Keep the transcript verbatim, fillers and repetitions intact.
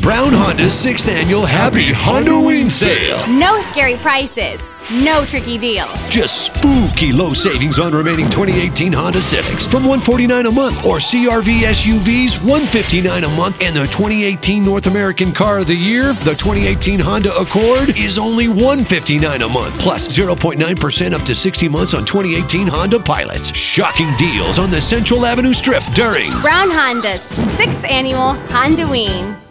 Brown Honda's sixth annual Happy Hondoween Sale. No scary prices, no tricky deals. Just spooky low savings on remaining twenty eighteen Honda Civics from one hundred forty-nine dollars a month, or C R V S U Vs one hundred fifty-nine dollars a month, and the twenty eighteen North American Car of the Year, the twenty eighteen Honda Accord, is only one hundred fifty-nine dollars a month, plus zero point nine percent up to sixty months on twenty eighteen Honda Pilots. Shocking deals on the Central Avenue Strip during Brown Honda's sixth annual Hondoween.